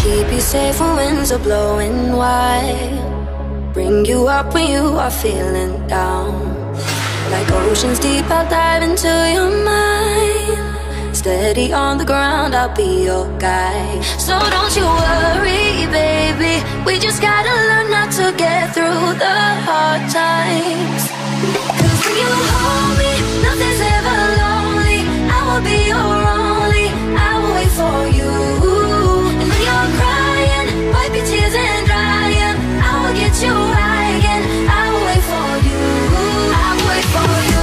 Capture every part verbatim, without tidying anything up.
keep you safe when winds are blowing wide. Bring you up when you are feeling down. Like oceans deep, I'll dive into your mind. Steady on the ground, I'll be your guide. So don't you worry, baby. We just gotta learn how to get through the hard times. Cause when you hold me, nothing's ever lonely. I will be your only, I will wait for you. And when you're crying, wipe your tears and dry them. I will get you right again, I will wait for you. I will wait for you.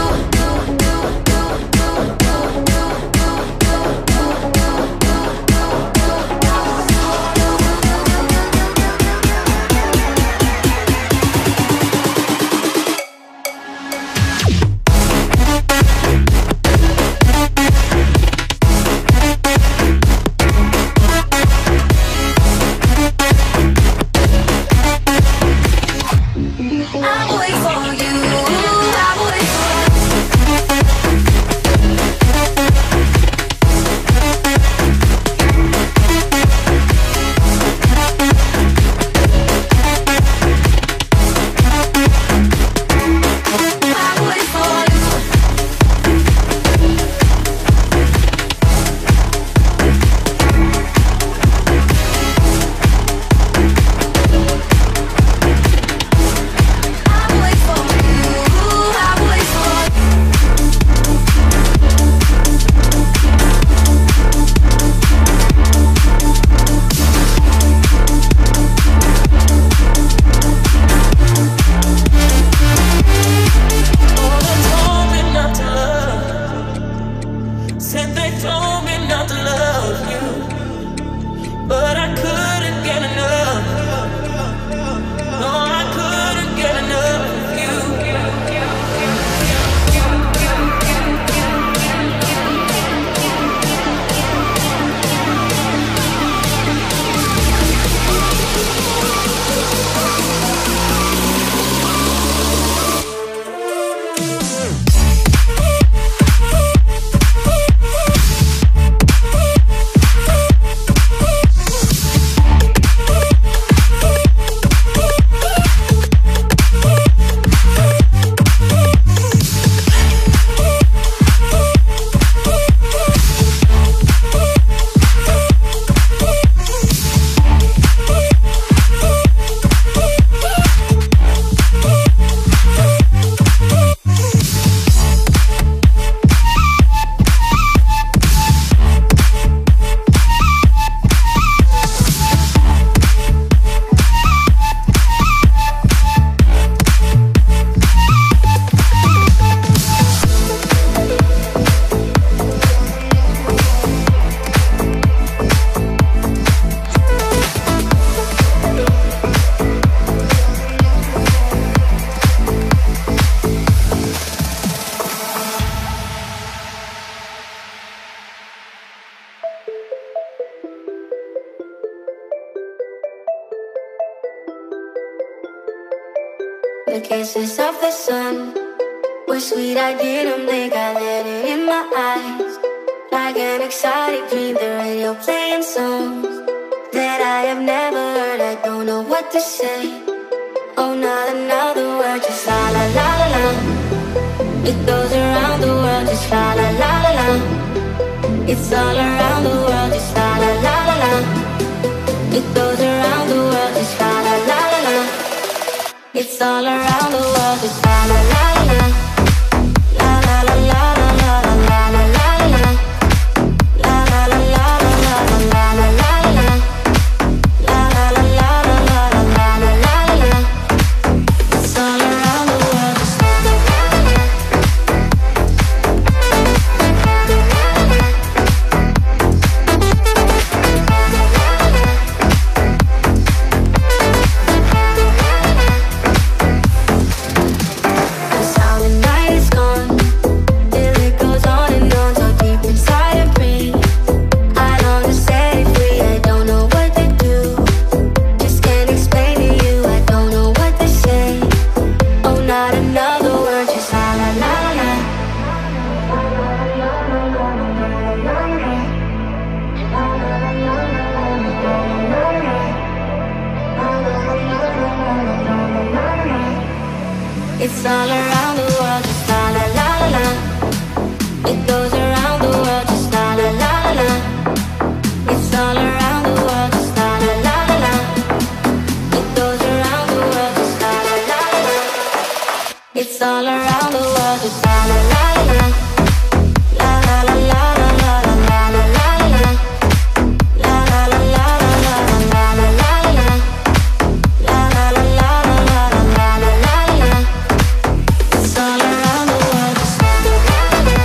The kisses of the sun were sweet, I didn't blink, I let it in my eyes. Like an exotic dream, the radio playing songs that I have never heard, I don't know what to say. Oh, not another word, just la la la la la. It goes around the world, just la la la la la. It's all around the world, just la la la la la. It goes around the world, just la la la la la. It's all around the world, just la la la la la. La la la la la la la la la la. La la la la la la la la la la. La la la la la la la la la la. It's all around the world, just la la la la. It's all around the world, just la la la la la. It goes around the world, just la la la la la. It's all around the world, just la la la la la. It goes around the world, just la la la la la. It's all around the world, just la la la la la. La la la la la la la la la la. La la la la la la la la la la. La la la la la la la la la la. It's all around the world, just la la la la.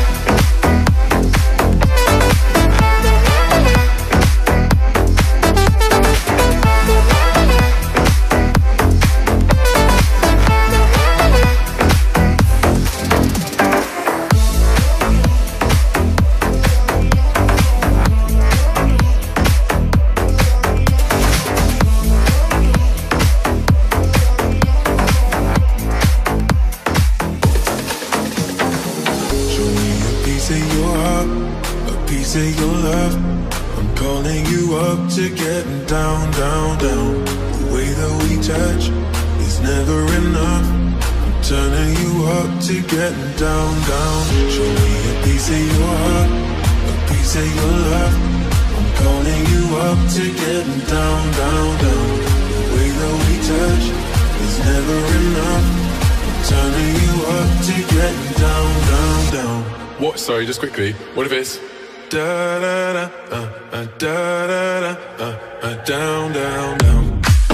Say your love, I'm calling you up to getting down, down, down. The way that we touch is never enough. I'm turning you up to getting down, down. Show me a piece of your heart, a piece of your love. I'm calling you up to getting down, down, down. The way that we touch is never enough. I'm turning you up to getting down, down, down. What? Sorry, just quickly. What if it's da da da, uh, uh, da da da, uh, uh, down, down, down.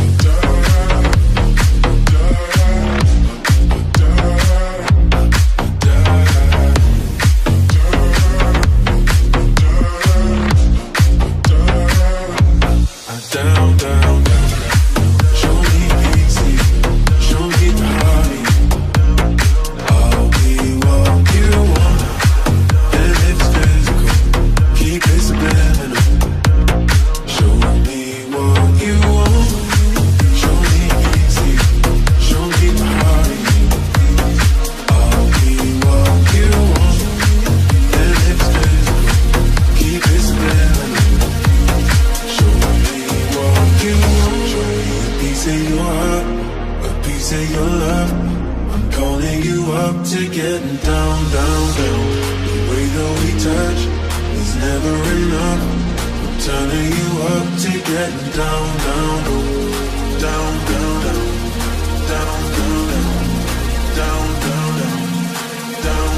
Down, down, down. Show me easy, show me the hearty. I'll be what you wanna, and it's physical. Keep it subliminal. Show me what you want. Show me easy, show me the hearty. I'll be what you want, and it's physical. Keep it subliminal. Show me what you want. Show me a piece of your heart, a piece of your love. I'm calling you up to getting down, down, down. The way that we touch is never enough. I'm turning you up to getting down, down, down, down, down, down, down, down, down, down, down,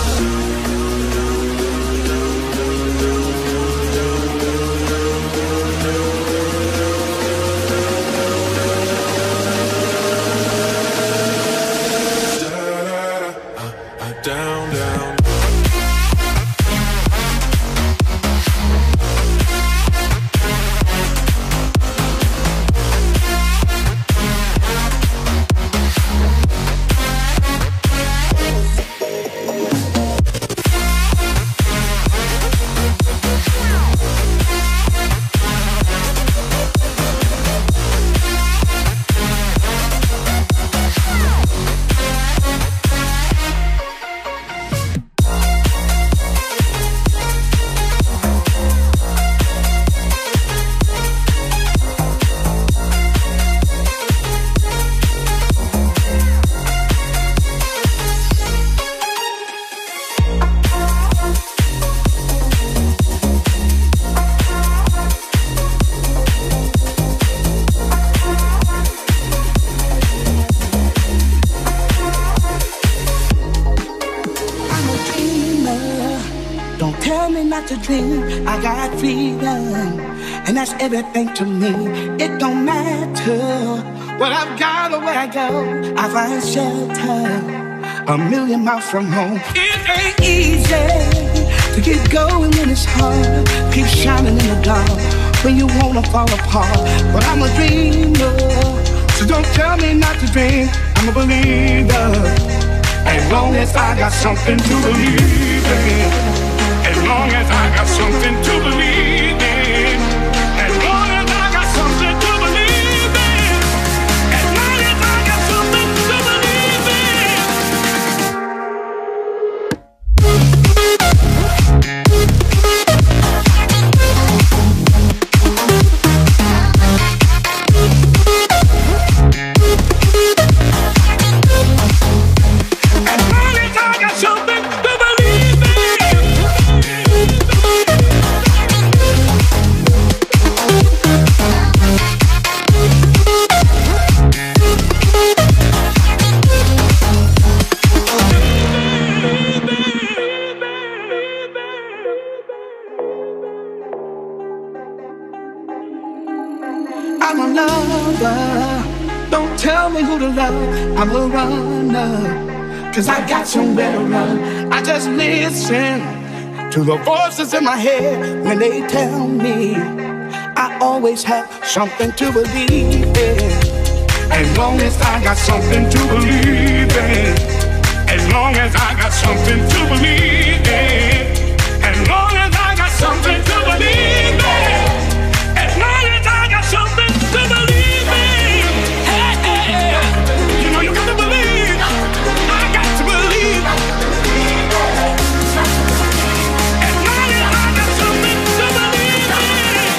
down, down. To dream, I got freedom, and that's everything to me. It don't matter what I've got or where I go, I find shelter a million miles from home. It ain't easy to get going when it's hard. Keep shining in the dark when you wanna fall apart. But I'm a dreamer, so don't tell me not to dream. I'm a believer, as long as I got something to believe in. As long as I got something to believe in. As long as I got something to believe in. As long as I got something to believe in. I'm a lover. Don't tell me who to love. I'm a runner, cause I got somewhere to run. I just listen to the voices in my head when they tell me I always have something to believe in. As long as I got something to believe in. As long as I got something to believe in. As long as I got something to believe in. As long as I got something to believe in. Hey, hey, hey. You know you got to believe. I got to believe. As long as I got something to believe in.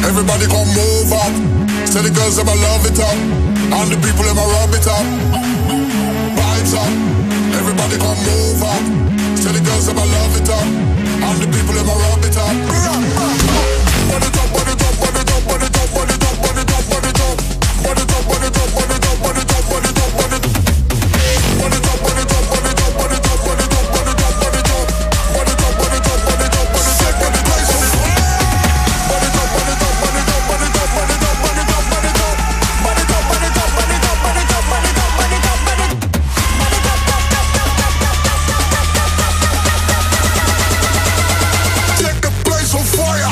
Everybody come move up. Say the girls them I love it up, and the people them I rub it up. Vibes up. Everybody come move up. Say the girls them I love it up, and the people them I rub it up. Put it up, put it up, put it up, put it up, put it up, put it up, put it up, put it up, put it up, put it up, put it up, put it up, put it up. Put it up, put it up, put it up, put it up, put it up, put it up, put it up, put it up, put it up, put it up, put it up, put it up, put it up. Put it up, put it up, put it up, put it up, put it up, put it up, put it up. Put it up, put it up, put it up, put it up, put it up, put it up, put it up. Take the place on fire.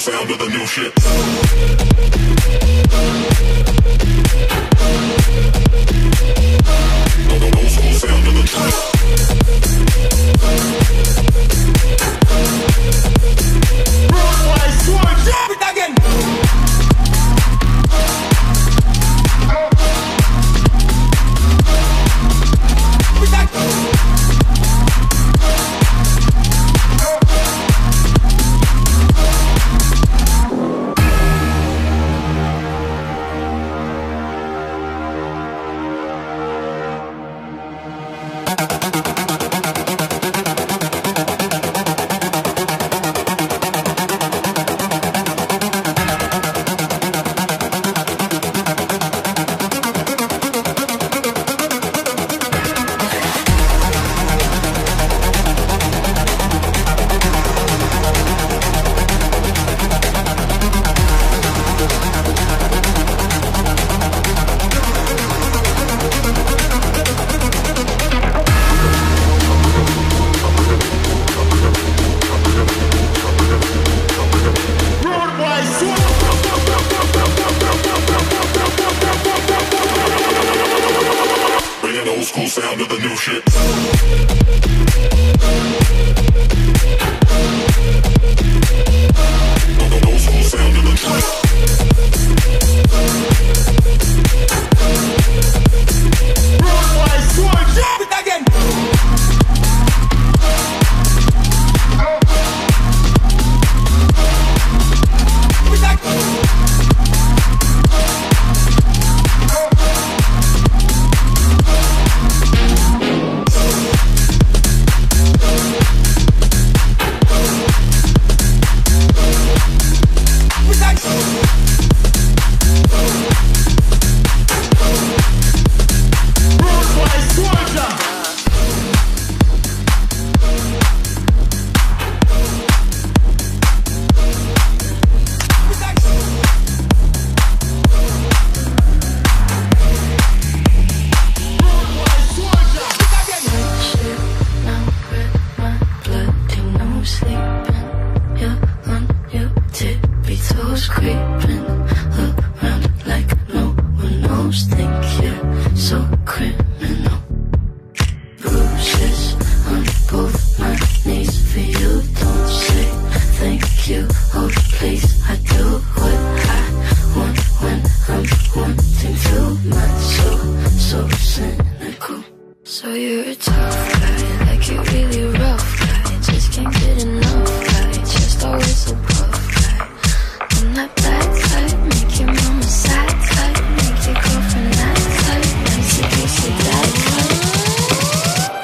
sound of the new shit. Old school sound of the trap. Drop it again. Old school sound of the new shit. Old school sound of the trap. Drop it again. So you're a tough guy, like you're really rough guy. Just can't get enough guy, just always so puff guy. I'm that bad type, make your mama sad type, make your girlfriend that type, nice to kiss your dad type.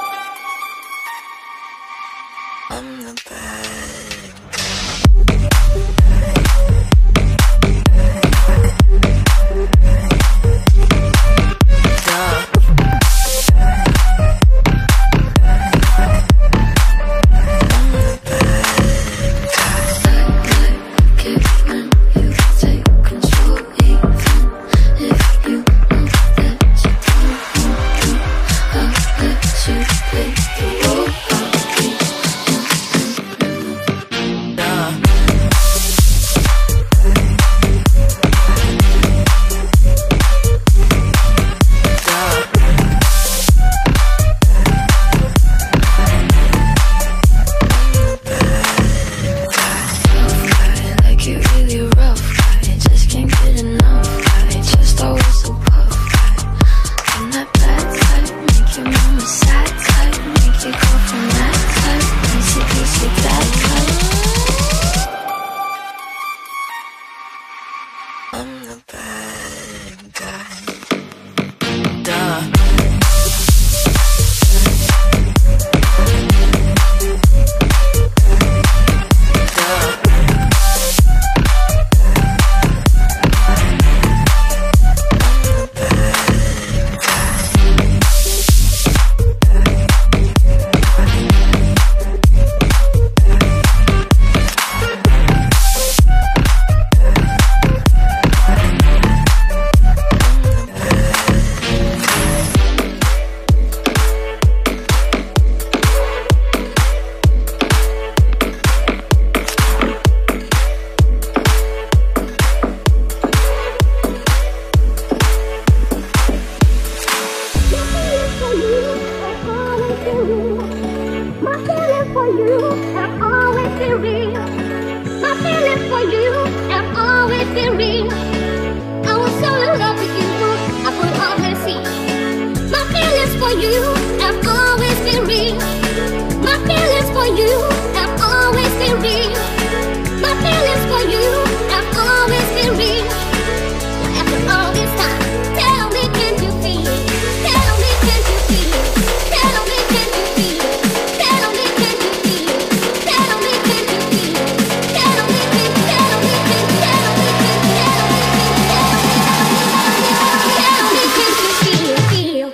I'm the bad guy. for you have always been real. My feelings for you have always been real. I was so in love with you, I could hardly see. My feelings for you have always been real. My feelings for you have always been real. My feelings for you have always been real. After all this time, tell me, can you feel it? Tell me, can you feel it? Tell me, can you feel it? Tell me, can you feel it? Tell me, can you feel it? Tell me, can tell me, can tell me, can tell me, can tell me, can you feel, feel?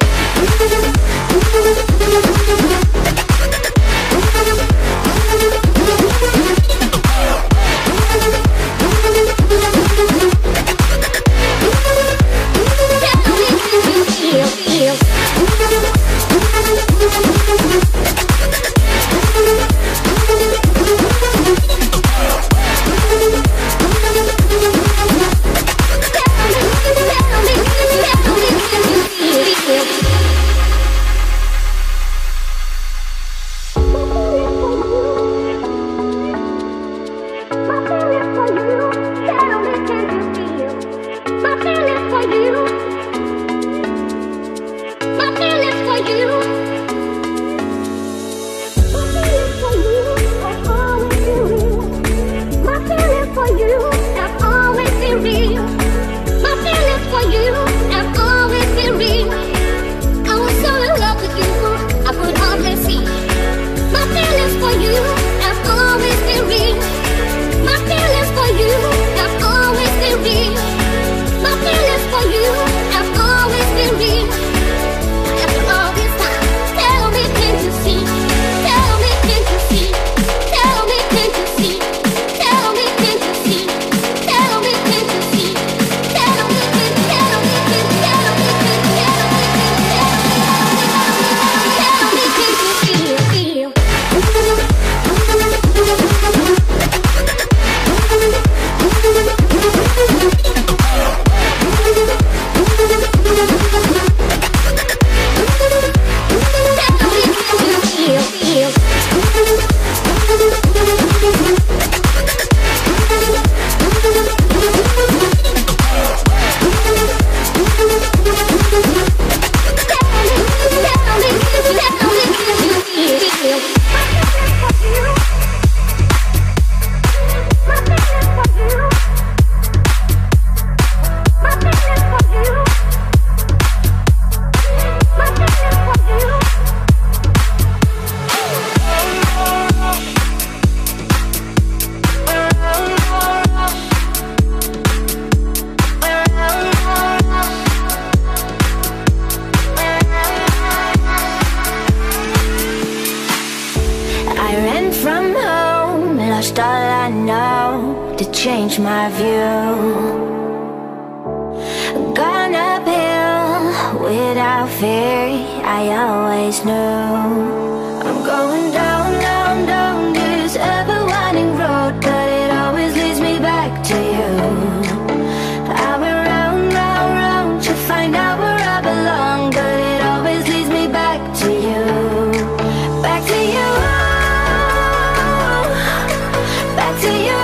Change my view. Gone uphill without fear, I always knew. I'm going down, down, down this ever-winding road, but it always leads me back to you. I went round, round, round to find out where I belong, but it always leads me back to you. Back to you. Back to you.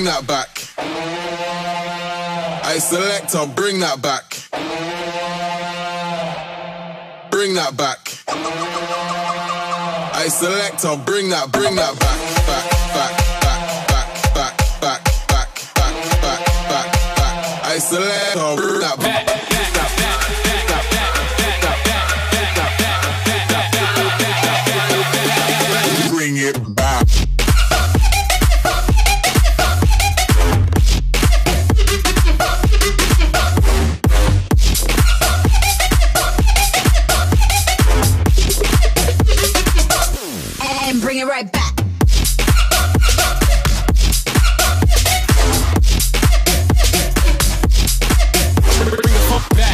bring that back. I selector, bring that back. Bring that back. I selector, bring that, bring that back, back, back, back, back, back, back, back, back, back, back, back. I selector, bring that back. Bring it back. And bring it right back. Bring the funk back.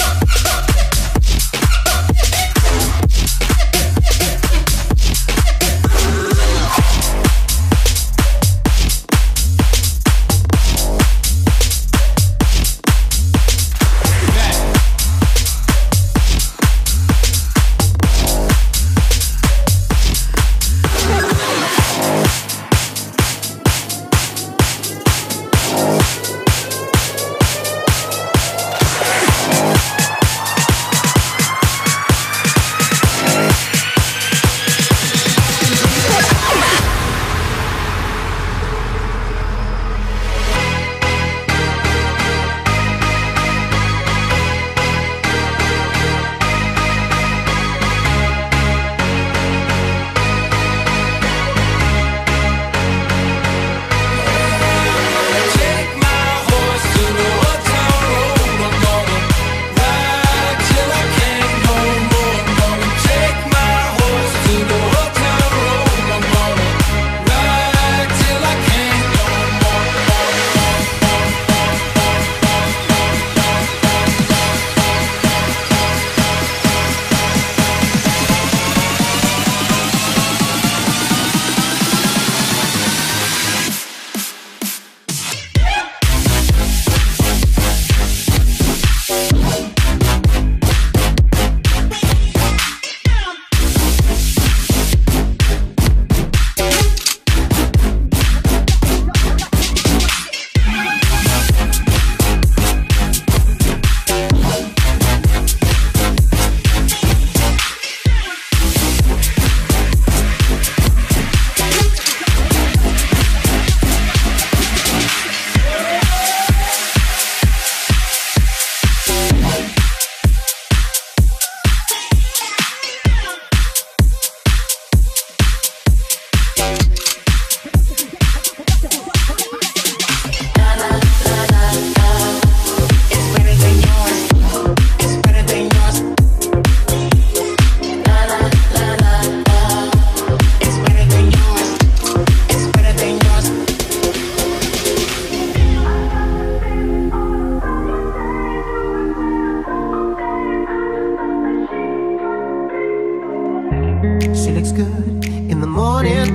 She looks good in the morning,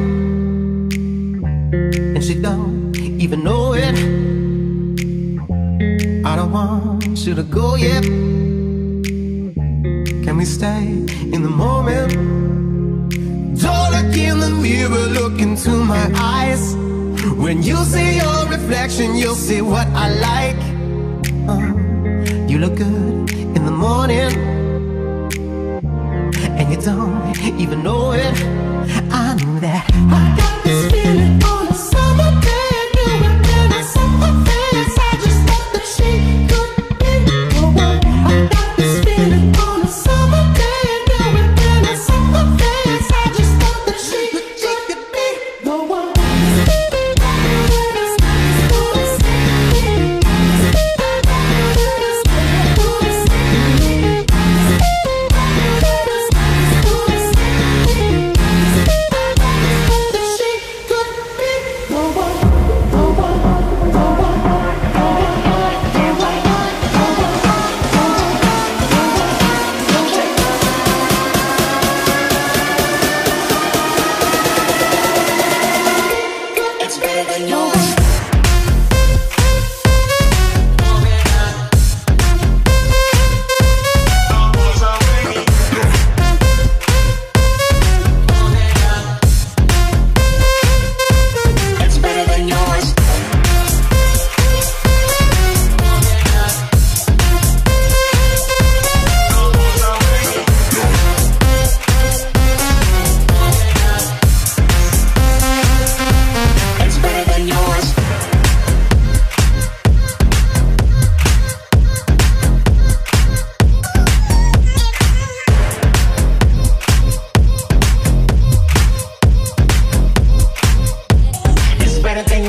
and she don't even know it. I don't want you to go yet. Can we stay in the moment? Don't look in the mirror, look into my eyes. When you see your reflection, you'll see what I like. uh, You look good in the morning, and you don't even know it. I know that I got this feeling on a summer day. I knew it when I saw her face. I just thought that she could be the one. I got this feeling on a summer day. I knew it when I saw her face. I just thought that she could be the one. She could be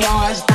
yours.